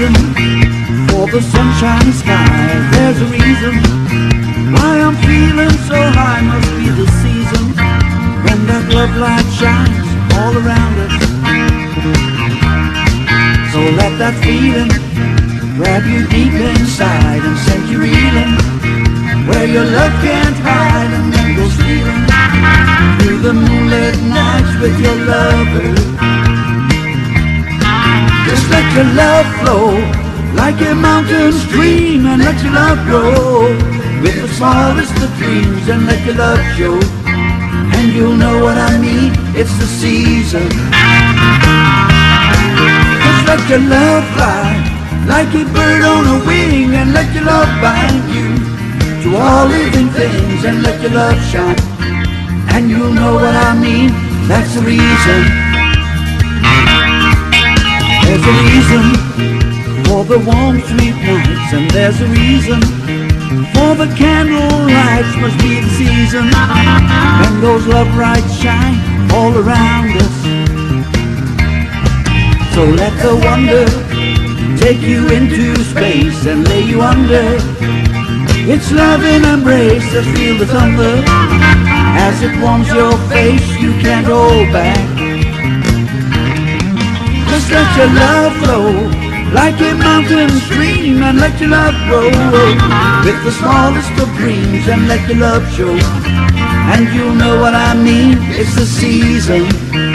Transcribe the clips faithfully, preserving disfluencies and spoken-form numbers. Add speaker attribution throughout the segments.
Speaker 1: reason for the sunshine sky. There's a reason why I'm feeling so high. Must be the season when that love light shines all around us. So let that feeling grab you deep inside and send you reeling where your love can't hide, and then go stealing through the moonlit nights with your lover. Just let your love flow like a mountain stream, and let your love grow with the smallest of dreams, and let your love show, and you'll know what I mean. It's the season. Just let your love fly like a bird on a wing, and let your love bind you to all living things, and let your love shine, and you'll know what I mean. That's the reason. There's a reason for the warm sweet nights, and there's a reason for the candle lights. Must be the season when those love lights shine all around us. So let the wonder take you into space and lay you under its loving embrace. Just feel the thunder as it warms your face. You can't hold back. Just let your love flow like a mountain stream, and let your love grow with the smallest of dreams, and let your love show, and you'll know what I mean. It's the season.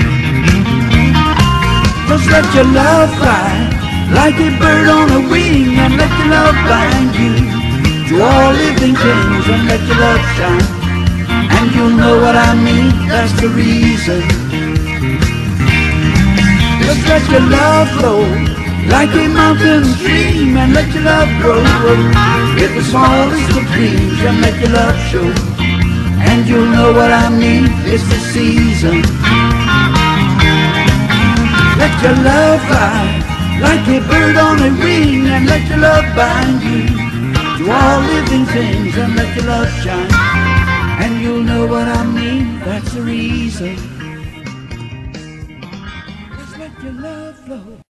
Speaker 1: Just let your love fly like a bird on a wing, and let your love bind you to all living things, and let your love shine, and you'll know what I mean. That's the reason. Just let your love flow like a mountain stream, and let your love grow with the smallest of dreams, and let your love show, and you'll know what I mean. It's the season. Let your love fly like a bird on a wing, and let your love bind you to all living things, and let your love shine, and you'll know what I mean. That's the reason. Just let your love flow.